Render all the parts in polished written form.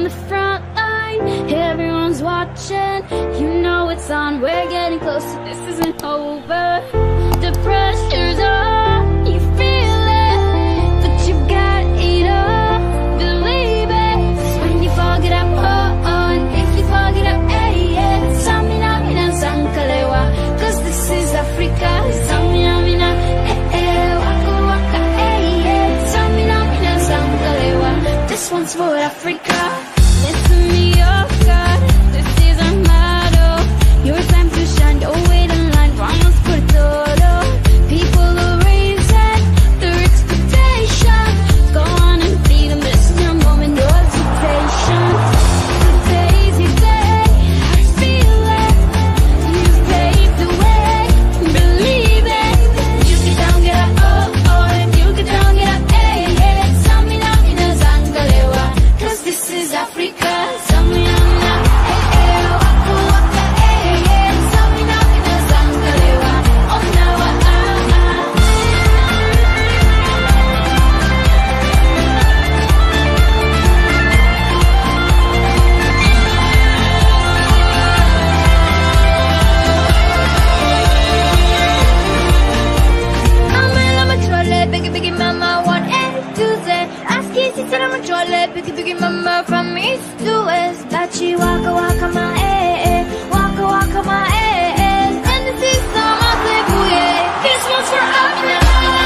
the front line, everyone's watching. You know it's on, we're getting closer, this isn't over. The pressure's on, you feel it, but you got it all, believe it. 'Cause when you fall, get up, oh, oh, and if you fall, get up, hey, yeah. Samina, mina, sankalewa, 'cause this is Africa. Samina, mina, eh, eh, waka, waka, hey, yeah. Samina, mina, sankalewa, this one's for Africa. Listen me, oh God, this is our motto. Your time to shine, don't wait in line, vamos por todo. People are raising their expectations. Go on and feed them, this is your moment, no hesitation. Today's your day, I feel it. You've paved the way, believe it. You get down, get up, oh, oh, if you get down, get up, hey, hey. Samina, mina, zangalewa, 'cause this is Africa. Samina, mina, eh, eh, waka, waka, hey, hey. Samina, mina, zangalewa, oh, now, I'm a trolley, biggie, biggie, mama, 1A to Z. Ask easy, said I'm a trolley, biggie, biggie, mama, from east to west. Bachi, waka, waka, my eh, eh, waka, waka, my eh, eh. And this is some of the booyah. This one's for up now.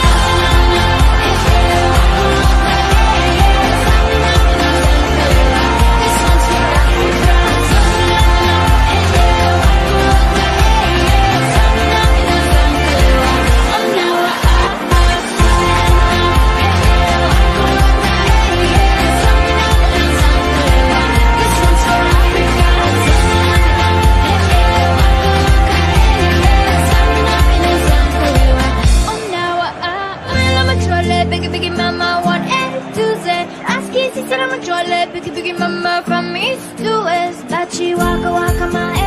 Biggie, biggie, mama, 1A to Z. Ask easy, said I'm a trolley, biggie, biggie, mama, from east to west. Bachi, waka, waka, my